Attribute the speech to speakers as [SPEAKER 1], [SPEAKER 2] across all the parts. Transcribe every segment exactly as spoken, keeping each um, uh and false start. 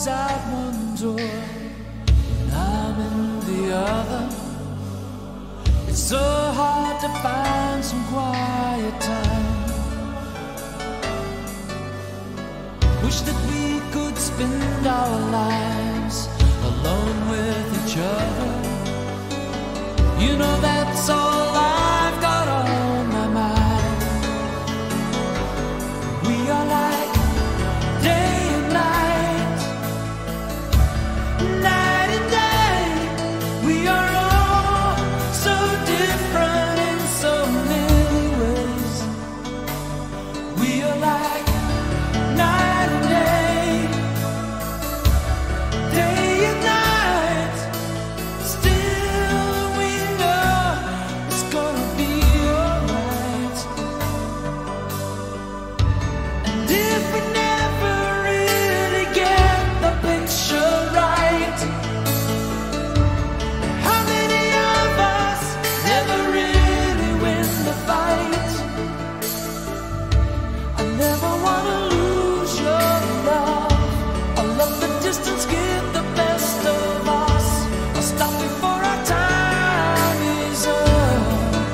[SPEAKER 1] always out one door and I'm in the other. It's so hard to find some quiet time. Wish that we could spend our lives alone with each other. You know that's all I've got on my mind. We are like day and night, night and day. We are all so different in so many ways. We are like night and day, day and night. Still we know it's gonna be alright. And if we never really get the picture right, how many of us never really win the fight? I never wanna lose your love. I'll let the distance get the best of us. I'll stop before our time is up.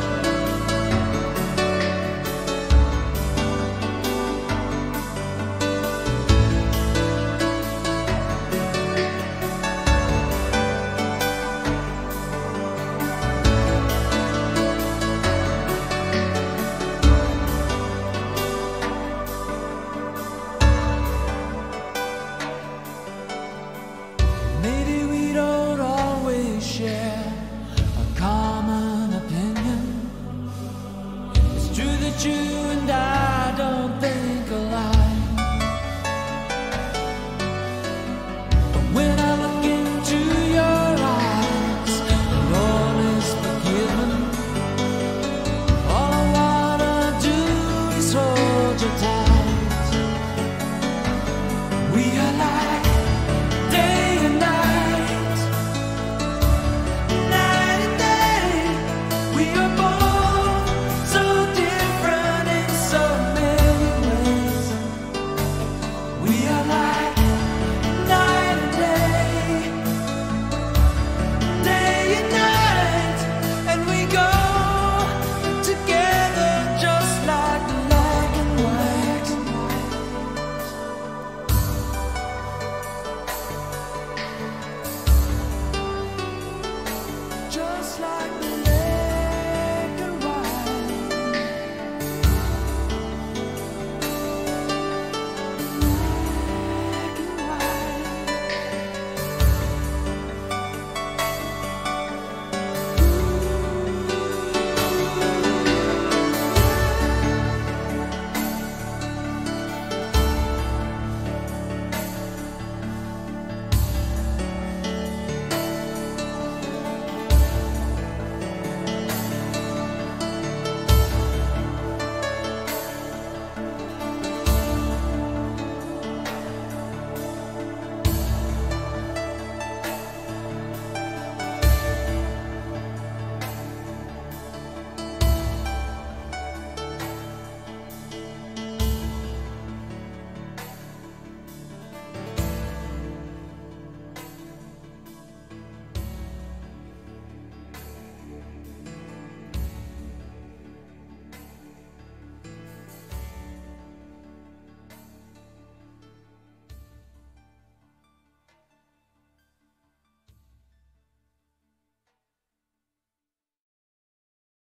[SPEAKER 1] Maybe we don't always share a common opinion. It's true that you and I